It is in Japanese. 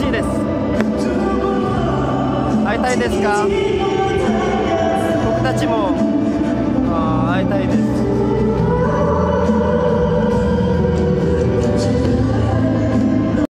しいです。会いたいですか？僕たちも会いたいです。